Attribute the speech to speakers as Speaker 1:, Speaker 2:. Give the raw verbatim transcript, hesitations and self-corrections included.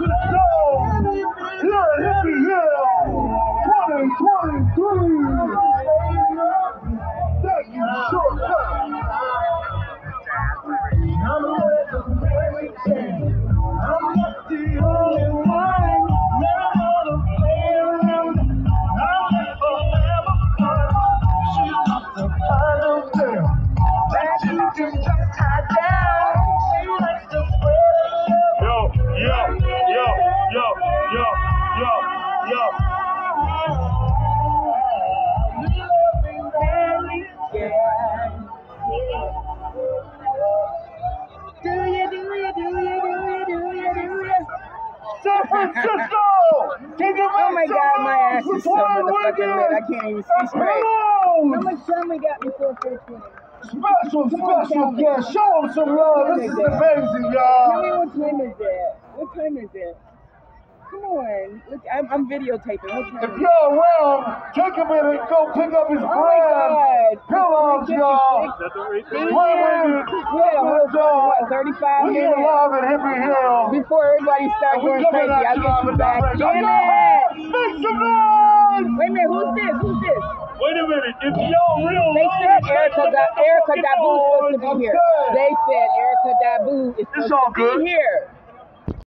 Speaker 1: Here at Hippie Hill twenty twenty-three. Thank you, Shortcut. I'm not the only one. Never gonna play around. I'm forever fun. She's not the kind of girl that you can just tie down. She likes to spread yo, yo, yo, yo, yo, yo, yo.
Speaker 2: Do you, do you, do you, do you, do you, do you?
Speaker 1: San Francisco!
Speaker 2: Oh my God, my ass is so motherfucking lit. I can't even see straight. How much time we got before four twenty?
Speaker 1: Special, special guest. Show them some love. This is amazing, y'all.
Speaker 2: Tell me what time is it? What time is it? Come on. Look, I'm, I'm videotaping. What time
Speaker 1: if
Speaker 2: is
Speaker 1: you're around, take a minute, go pick up his
Speaker 2: oh
Speaker 1: brand. Pillows, y'all.
Speaker 2: Yeah, what, what, thirty-five
Speaker 1: we
Speaker 2: minutes?
Speaker 1: We're live at Hippie Hill.
Speaker 2: Before everybody starts going crazy, I'll get you back. Damn it!
Speaker 1: Make some noise!
Speaker 2: Wait a minute, who's this? Who's this?
Speaker 1: Wait a minute, if y'all real
Speaker 2: They said Erica, da, Erica Dabu is supposed to be here. They said Erica Dabu is supposed to be here.